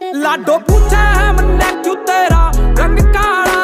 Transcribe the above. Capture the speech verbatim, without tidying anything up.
लाडो पूछे है मन्ने क्यों तेरा रंग काला।